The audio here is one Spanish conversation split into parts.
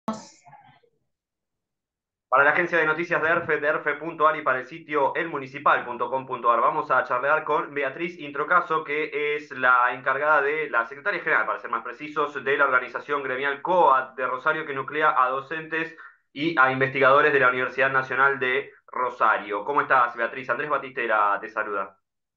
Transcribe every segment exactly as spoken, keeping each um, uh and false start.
Para la agencia de noticias de ERFE, de erfe punto ar y para el sitio elmunicipal punto com punto ar, vamos a charlar con Beatriz Introcaso, que es la encargada de la secretaria general, para ser más precisos, de la organización gremial COAD de Rosario, que nuclea a docentes y a investigadores de la Universidad Nacional de Rosario. ¿Cómo estás, Beatriz? Andrés Batistera te saluda.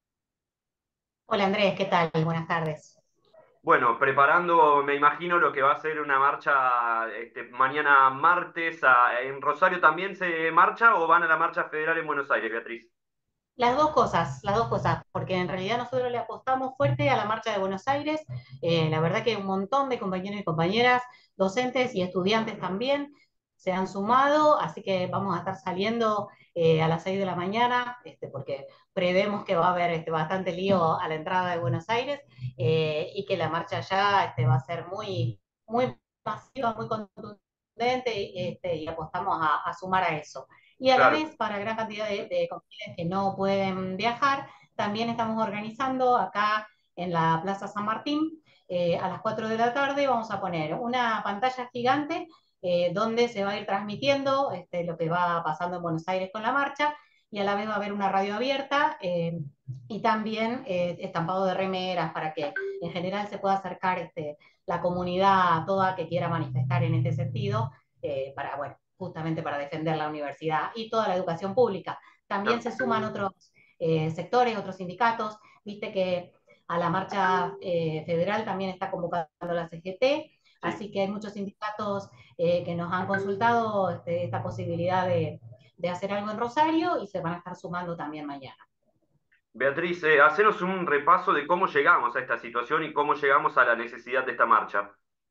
Hola Andrés, ¿qué tal? Buenas tardes. Bueno, preparando, me imagino, lo que va a ser una marcha este, mañana martes. A- ¿En Rosario también se marcha o van a la marcha federal en Buenos Aires, Beatriz? Las dos cosas, las dos cosas, porque en realidad nosotros le apostamos fuerte a la marcha de Buenos Aires. Eh, la verdad que un montón de compañeros y compañeras, docentes y estudiantes también se han sumado, así que vamos a estar saliendo eh, a las seis de la mañana, este, porque prevemos que va a haber este, bastante lío a la entrada de Buenos Aires eh, y que la marcha ya este, va a ser muy, muy masiva, muy contundente y, este, y apostamos a, a sumar a eso. Y a la Claro. vez, para gran cantidad de, de compañeros que no pueden viajar, también estamos organizando acá en la Plaza San Martín, eh, a las cuatro de la tarde vamos a poner una pantalla gigante eh, donde se va a ir transmitiendo este, lo que va pasando en Buenos Aires con la marcha, y a la vez va a haber una radio abierta eh, y también eh, estampado de remeras para que en general se pueda acercar este, la comunidad toda que quiera manifestar en este sentido, eh, para, bueno, justamente para defender la universidad y toda la educación pública. También se suman otros eh, sectores, otros sindicatos. Viste que a la marcha eh, federal también está convocando la C G T, Sí. así que hay muchos sindicatos eh, que nos han consultado este, esta posibilidad de, de hacer algo en Rosario y se van a estar sumando también mañana. Beatriz, eh, hacenos un repaso de cómo llegamos a esta situación y cómo llegamos a la necesidad de esta marcha.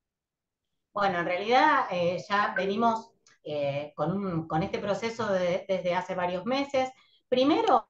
Bueno, en realidad eh, ya venimos eh, con, un, con, este proceso de, desde hace varios meses. Primero,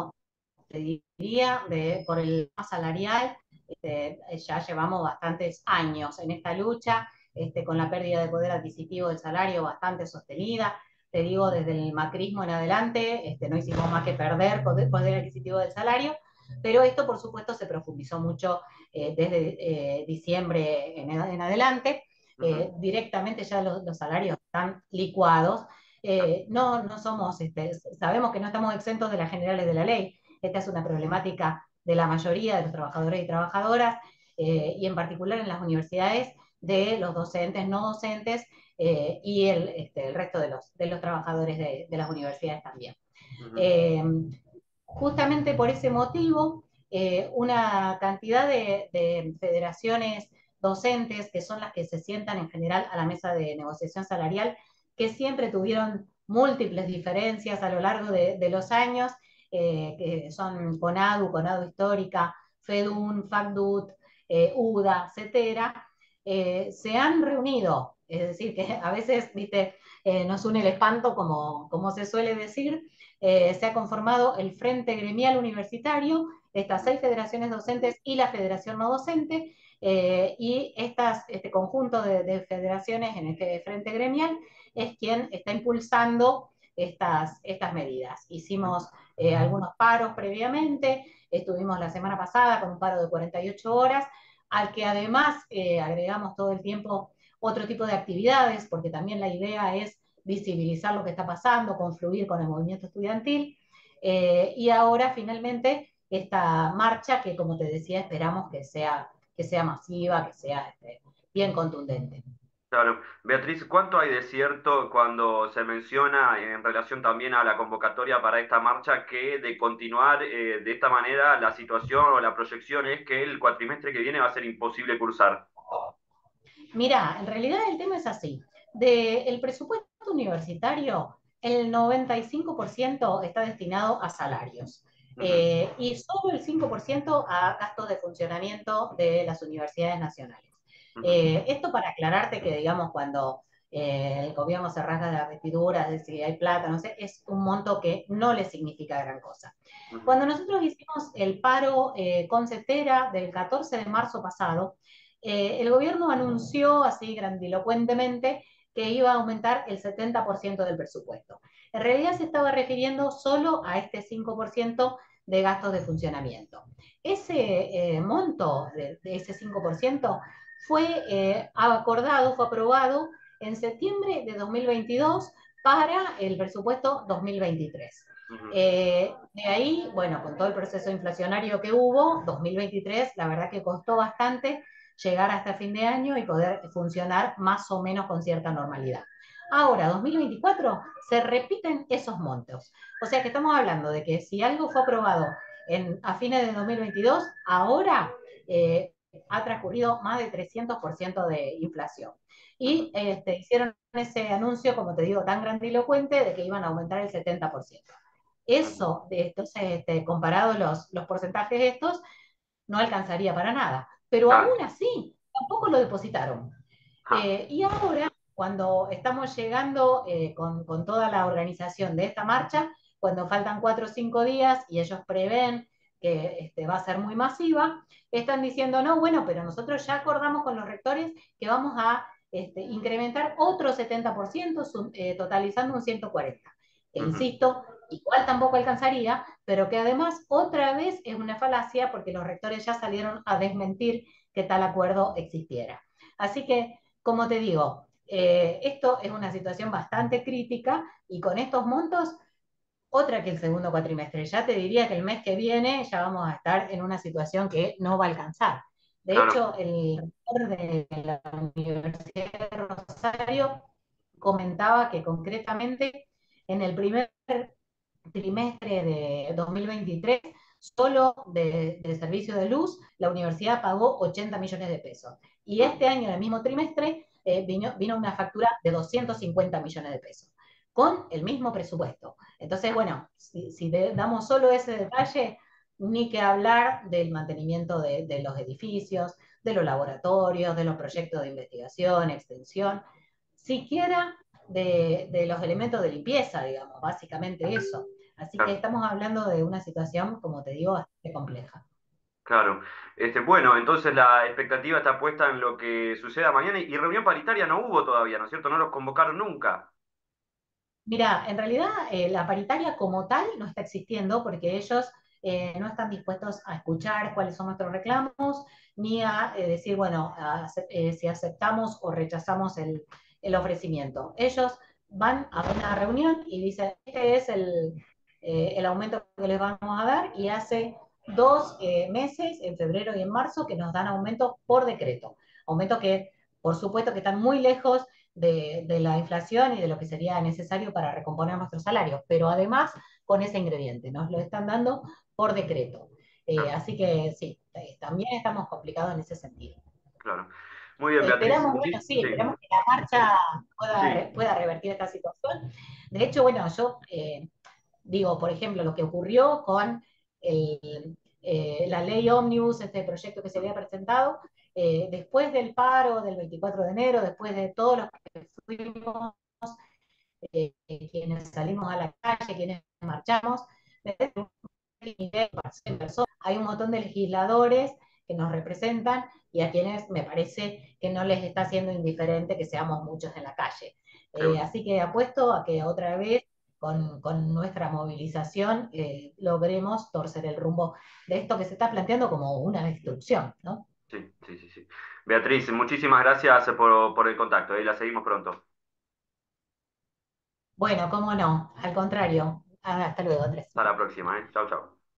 te diría, de, por el tema salarial, este, ya llevamos bastantes años en esta lucha, este, con la pérdida de poder adquisitivo del salario bastante sostenida. Te digo, desde el macrismo en adelante, este, no hicimos más que perder poder, poder adquisitivo del salario, pero esto, por supuesto, se profundizó mucho eh, desde eh, diciembre en, en adelante. Ujú. Eh, directamente ya los, los, salarios están licuados. Eh, no, no somos, este, sabemos que no estamos exentos de las generales de la ley. Esta es una problemática de la mayoría de los trabajadores y trabajadoras, eh, y en particular en las universidades, de los docentes, no docentes, eh, y el, este, el, resto de los, de los trabajadores de, de las universidades también. Ujú. Eh, Justamente por ese motivo, eh, una cantidad de, de federaciones docentes, que son las que se sientan en general a la mesa de negociación salarial, que siempre tuvieron múltiples diferencias a lo largo de, de los años, eh, que son CONADU, CONADU Histórica, FEDUN, FACDUT, eh, UDA, etcétera, eh, se han reunido. Es decir, que a veces, viste, eh, nos une el espanto, como, como se suele decir. Eh, se ha conformado el Frente Gremial Universitario, estas seis federaciones docentes y la Federación No Docente, eh, y estas, este conjunto de, de federaciones en este Frente Gremial es quien está impulsando estas, estas medidas. Hicimos eh, algunos paros previamente, estuvimos la semana pasada con un paro de cuarenta y ocho horas, al que además eh, agregamos todo el tiempo otro tipo de actividades, porque también la idea es visibilizar lo que está pasando, confluir con el movimiento estudiantil, eh, y ahora finalmente esta marcha que, como te decía, esperamos que sea, que sea masiva, que sea este, bien contundente. Claro. Beatriz, ¿cuánto hay de cierto cuando se menciona en relación también a la convocatoria para esta marcha que de continuar eh, de esta manera la situación o la proyección es que el cuatrimestre que viene va a ser imposible cursar? Mira, en realidad el tema es así. Del presupuesto universitario, el noventa y cinco por ciento está destinado a salarios, Ujú. eh, y solo el cinco por ciento a gastos de funcionamiento de las universidades nacionales. Ujú. Eh, esto para aclararte que, digamos, cuando eh, el gobierno se rasga de las vestiduras, de si hay plata, no sé, es un monto que no le significa gran cosa. Ujú. Cuando nosotros hicimos el paro eh, con CETERA del catorce de marzo pasado, eh, el gobierno anunció así grandilocuentemente que iba a aumentar el setenta por ciento del presupuesto. En realidad se estaba refiriendo solo a este cinco por ciento de gastos de funcionamiento. Ese eh, monto de, de, ese cinco por ciento fue eh, acordado, fue aprobado en septiembre de dos mil veintidós para el presupuesto dos mil veintitrés. Ujú. Eh, de ahí, bueno, con todo el proceso inflacionario que hubo, dos mil veintitrés, la verdad que costó bastante llegar hasta fin de año y poder funcionar más o menos con cierta normalidad. Ahora, dos mil veinticuatro, se repiten esos montos. O sea que estamos hablando de que si algo fue aprobado en, a fines de dos mil veintidós, ahora eh, ha transcurrido más de trescientos por ciento de inflación. Ujú. Y este, hicieron ese anuncio, como te digo, tan grandilocuente de que iban a aumentar el setenta por ciento. Ujú. Eso, de, entonces, este, comparado los, los porcentajes estos, no alcanzaría para nada. Pero Claro. aún así, tampoco lo depositaron. Ja. Eh, y ahora, cuando estamos llegando eh, con, con, toda la organización de esta marcha, cuando faltan cuatro o cinco días y ellos prevén que este, va a ser muy masiva, están diciendo, no, bueno, pero nosotros ya acordamos con los rectores que vamos a este, incrementar otro setenta por ciento, eh, totalizando un ciento cuarenta por ciento. Que Ujú. insisto, igual tampoco alcanzaría, pero que además otra vez es una falacia porque los rectores ya salieron a desmentir que tal acuerdo existiera. Así que, como te digo, eh, esto es una situación bastante crítica y con estos montos, otra que el segundo cuatrimestre. Ya te diría que el mes que viene ya vamos a estar en una situación que no va a alcanzar. De Claro. hecho, el rector de la Universidad de Rosario comentaba que concretamente en el primer trimestre de dos mil veintitrés, solo de, de servicio de luz, la universidad pagó ochenta millones de pesos. Y Ujú. este año, en el mismo trimestre, eh, vino, vino una factura de doscientos cincuenta millones de pesos, con el mismo presupuesto. Entonces, bueno, si, si de, damos solo ese detalle, ni que hablar del mantenimiento de, de los edificios, de los laboratorios, de los proyectos de investigación, extensión, siquiera de, de los elementos de limpieza, digamos, básicamente eso. Así que Claro. estamos hablando de una situación, como te digo, bastante compleja. Claro. Este, bueno, entonces la expectativa está puesta en lo que suceda mañana y reunión paritaria no hubo todavía, ¿no es cierto? No los convocaron nunca. Mira, en realidad eh, la paritaria como tal no está existiendo porque ellos eh, no están dispuestos a escuchar cuáles son nuestros reclamos, ni a eh, decir, bueno, a, eh, si aceptamos o rechazamos el, el, ofrecimiento. Ellos van a una reunión y dicen, este es el, eh, el aumento que les vamos a dar, y hace dos eh, meses, en febrero y en marzo, que nos dan aumentos por decreto. Aumentos que, por supuesto, que están muy lejos de, de, la inflación y de lo que sería necesario para recomponer nuestros salarios, pero además con ese ingrediente, nos lo están dando por decreto. Eh, Claro. así que sí, eh, también estamos complicados en ese sentido. Claro. Muy bien, Beatriz. Esperamos, bueno, Muchis- sí, sí, esperamos que la marcha pueda, re, sí. pueda revertir esta situación. De hecho, bueno, yo eh, digo, por ejemplo, lo que ocurrió con el, eh, la ley ómnibus, este proyecto que se había presentado, eh, después del paro del veinticuatro de enero, después de todos los que fuimos, eh, quienes salimos a la calle, quienes marchamos, hay un montón de legisladores que nos representan y a quienes me parece que no les está siendo indiferente que seamos muchos en la calle. Eh, Seguro. así que apuesto a que otra vez con, con nuestra movilización eh, logremos torcer el rumbo de esto que se está planteando como una destrucción, ¿no? Sí, sí, sí, sí. Beatriz, muchísimas gracias por, por el contacto. ¿Eh? La seguimos pronto. Bueno, cómo no, al contrario. Hasta luego, Andrés. Hasta la próxima, ¿eh? Chau, chau.